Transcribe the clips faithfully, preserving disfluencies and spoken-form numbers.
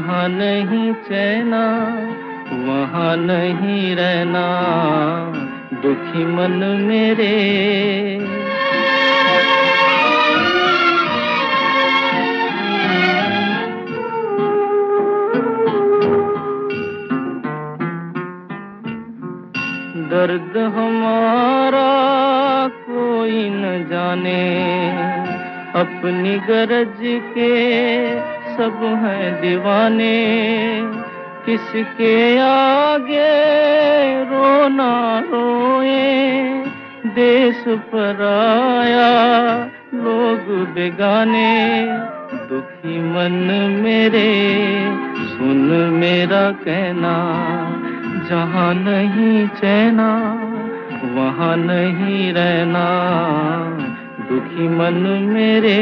जहाँ नहीं चैना वहाँ नहीं रहना, दुखी मन मेरे। दर्द हमारा कोई न जाने, अपनी गरज के सब हैं दीवाने। किसके आगे रोना रोए, देश पराया लोग बेगाने। दुखी मन मेरे सुन मेरा कहना, जहाँ नहीं चैना वहाँ नहीं रहना, दुखी मन मेरे।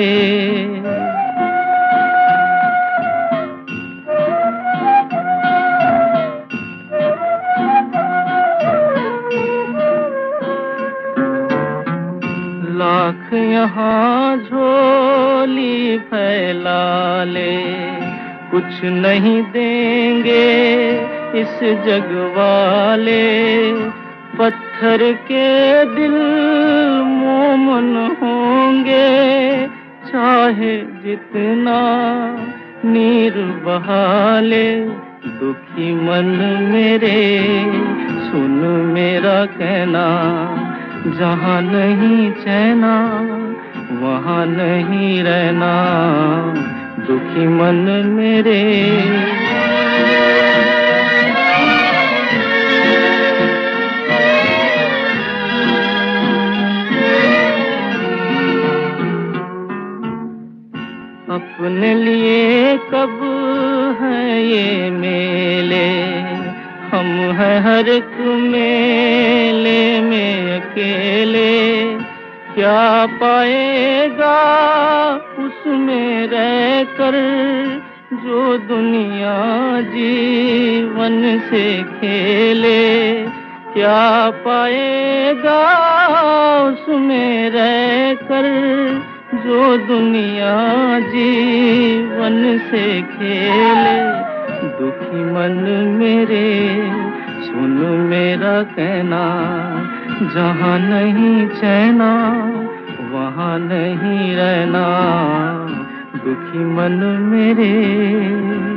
लाख यहाँ झोली फैला ले, कुछ नहीं देंगे इस जग वाले। पत्थर के दिल मोमन होंगे, चाहे जितना नीर बहा ले। दुखी मन मेरे सुन मेरा कहना, जहाँ नहीं चैना वहाँ नहीं रहना, दुखी मन मेरे। अपने लिए कब है ये मेले, हम हैं हर एक मेले में अकेले। क्या पाएगा उसमें रहकर जो दुनिया जीवन से खेले। क्या पाएगा उसमें रहकर जो दुनिया जीवन से खेले। दुखी मन मेरे सुन मेरा कहना, जहाँ नहीं चैना वहाँ नहीं रहना, दुखी मन मेरे।